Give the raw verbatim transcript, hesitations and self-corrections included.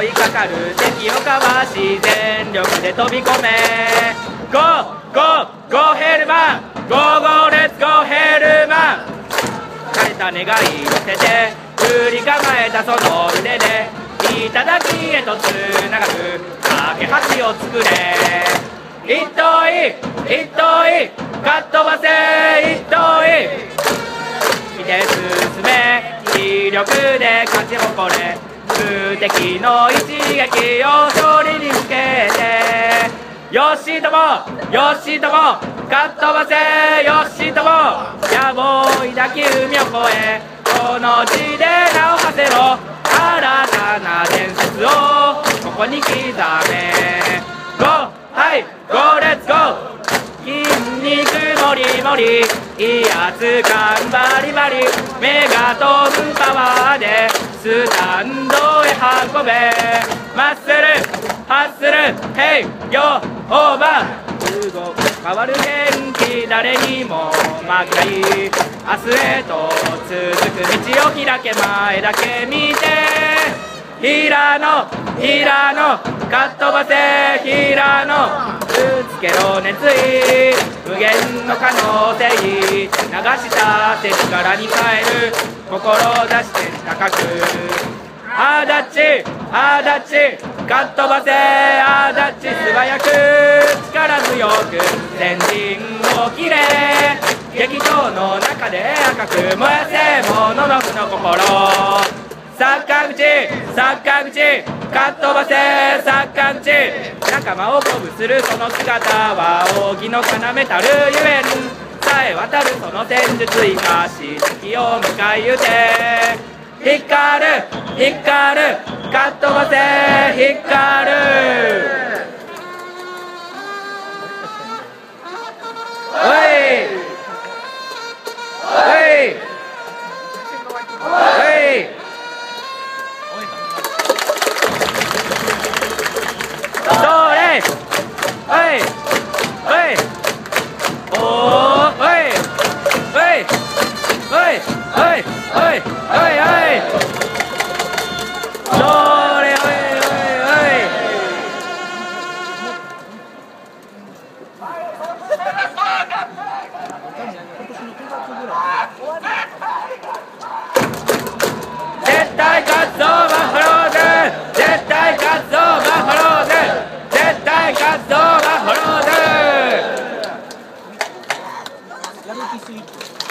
襲いかかる敵をかわし全力で飛び込めゴーゴーゴーヘルマンゴーゴーレッツゴーヘルマン枯れた願いを捨てて振り構えたその腕で頂へとつながる架け橋を作れ一等い一等いかっ飛ばせ一等い見て進め気力で勝ち誇れ無敵の一撃を勝利に向けてよしともよしともかっ飛ばせよしとも野望抱き海を越えこの地で名を馳せろ新たな伝説をここに刻めゴーはいゴーレッツゴー筋肉もりもり威圧感バリバリ目が飛ぶパワーでスタンドへ運べマッスルハッスルヘイヨーオーバー動く変わる元気誰にも負けない明日へと続く道を開け前だけ見て平野平野かっ飛ばせ平野ぶつけろ熱意無限の可能性流した手力に変える志して高くあだちあだちかっ飛ばせあだち素早く力強く先陣を切れ激闘の中で赤く燃やせもののふの心サッカー口サッカー口かっ飛ばせサッカー口仲間を鼓舞するその姿は扇の要たるゆえんさえ渡るその戦術生かし敵を迎え撃て光る光るかっ飛ばせ光るおいおいおいどれおいおいおーおいおいおいおいおいおいおいどれおいおいおい絶対勝つぞバファローズ絶対勝つぞバファローズ絶対勝つぞバファローズ